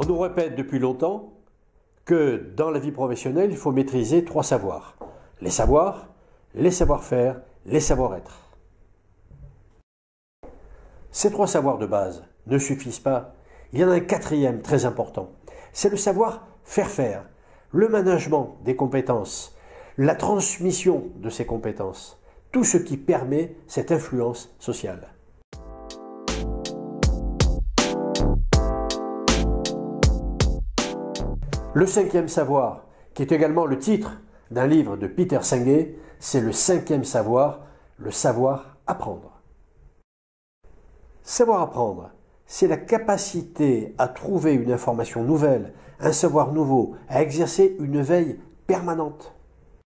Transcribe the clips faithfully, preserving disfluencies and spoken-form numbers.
On nous répète depuis longtemps que dans la vie professionnelle, il faut maîtriser trois savoirs. Les savoirs, les savoir-faire, les savoir-être. Ces trois savoirs de base ne suffisent pas. Il y en a un quatrième très important. C'est le savoir faire faire, le management des compétences, la transmission de ces compétences, tout ce qui permet cette influence sociale. Le cinquième savoir, qui est également le titre d'un livre de Peter Senge, c'est le cinquième savoir, le savoir apprendre. Savoir apprendre, c'est la capacité à trouver une information nouvelle, un savoir nouveau, à exercer une veille permanente.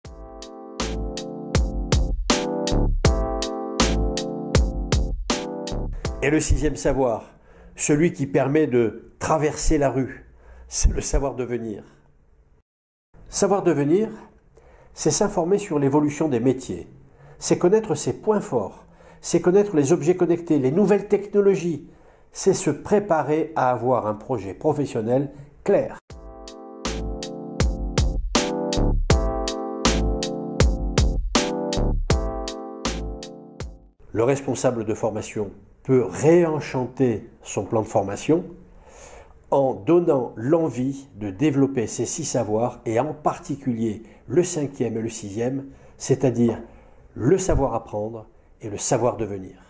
Et le sixième savoir, celui qui permet de traverser la rue, c'est le savoir devenir. Savoir devenir, c'est s'informer sur l'évolution des métiers, c'est connaître ses points forts, c'est connaître les objets connectés, les nouvelles technologies, c'est se préparer à avoir un projet professionnel clair. Le responsable de formation peut réenchanter son plan de formation en donnant l'envie de développer ces six savoirs et en particulier le cinquième et le sixième, c'est-à-dire le savoir apprendre et le savoir devenir.